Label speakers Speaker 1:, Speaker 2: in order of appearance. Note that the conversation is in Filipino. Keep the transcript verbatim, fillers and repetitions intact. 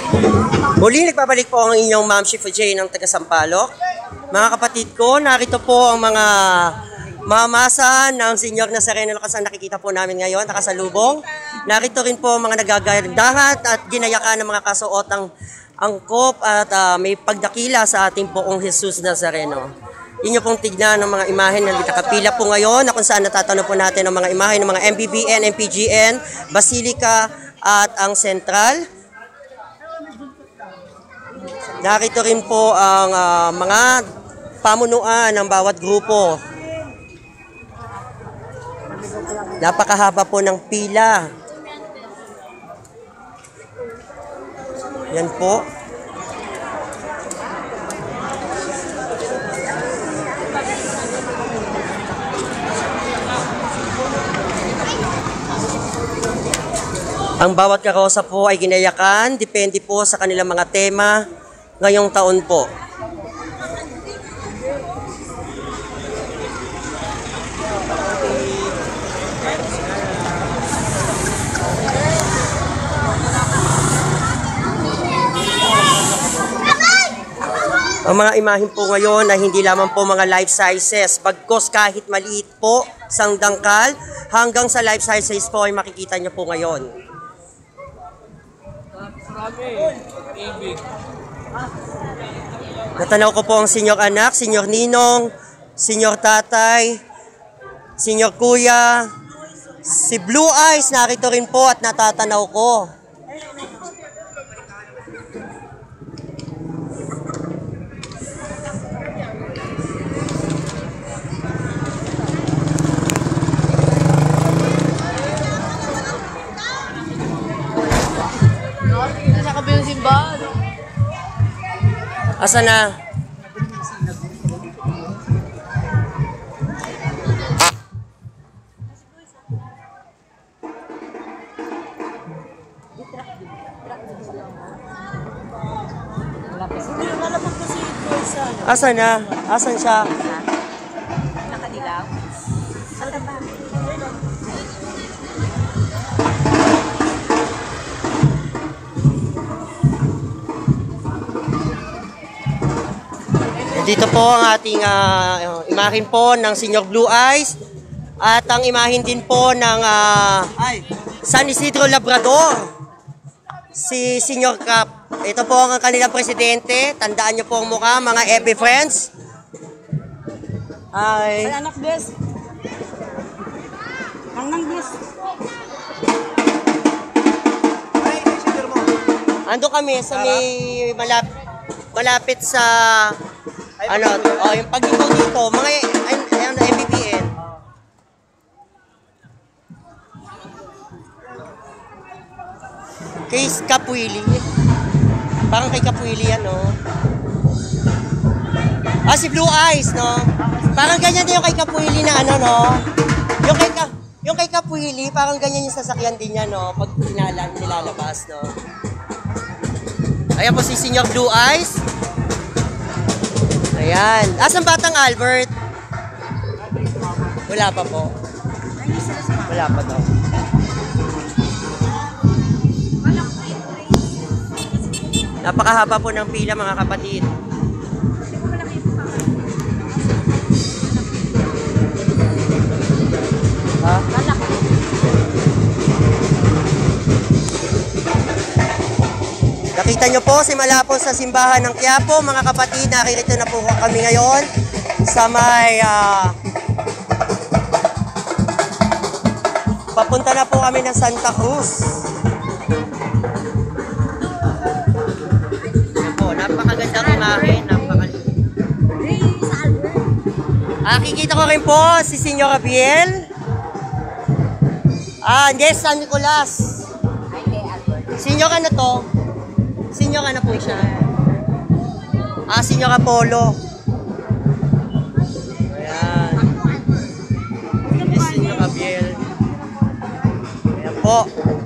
Speaker 1: Muli, nagpapalik po ang inyong Ma'am Shifa J ng taga Sampaloc. Mga kapatid ko, narito po ang mga mamasa ng Senyor Nazareno Lakas ang nakikita po namin ngayon, nakasalubong. Narito rin po mga nagagandahan at ginayakan ng mga kasuotang angkop at uh, may pagdakila sa ating poong Jesus Nazareno. Inyo pong tignan ng mga imahen na nakapila po ngayon na kung saan natatanong po natin ang mga imahen ng mga M B B N, M P G N, Basilica at ang Sentral. Narito rin po ang uh, mga pamunuan ng bawat grupo. Napakahaba po ng pila. Yan po. Ang bawat karosa po ay ginayakan, depende po sa kanilang mga tema ngayong taon po. Ang mga imahin po ngayon ay hindi lamang po mga life sizes, bagkos kahit maliit po, sang dangkal, hanggang sa life sizes po ay makikita niyo po ngayon. Natanaw ko po ang Senyor Anak, Senyor Ninong, Senyor Tatay, Senyor Kuya, si Blue Eyes narito rin po at natatanaw ko. Asa na? Asa na? Asan siya?
Speaker 2: Nakadilaw.
Speaker 1: Dito po ang ating uh, imahin po ng Senyor Blue Eyes at ang imahin din po ng uh, San Isidro Labrador, si Senyor Cap. Ito po ang kanilang presidente. Tandaan niyo po ang mukha, mga F B friends. Ay.
Speaker 2: Ay, anak, bless. Ang bless.
Speaker 1: Ando kami sa may malap malapit sa ano, oh, yung pag-ikaw dito, mga ayun, M B B N. Kay Capuili. Parang kay Capuili yan, no? Ah, si Blue Eyes, no? Parang ganyan din yung kay Capuili na ano, no? Yung kay, yung kay Capuili, parang ganyan yung sasakyan din niya, no? Pag pinalan, nilalabas, no? Ayan po si Senyor Blue Eyes. Ayan. Asan Batang Albert? Wala pa po. Wala pa daw. Napakahaba po ng pila, mga kapatid. Ha? Nakita nyo po si Malapos sa simbahan ng Quiapo, mga kapatid. Nakikita na po kami ngayon sa may uh, papunta na po kami ng Santa Cruz. Yan po, napakagandang imahen, napakaliit. Ah, kikita ko rin po si Senyor Abiel. Ah, yes, San Nicolas. Senyor ano to? Senyor ano po siya? Ah, Senyor Apollo. Ayan. Yes, Senyor Abiel. Ayan po.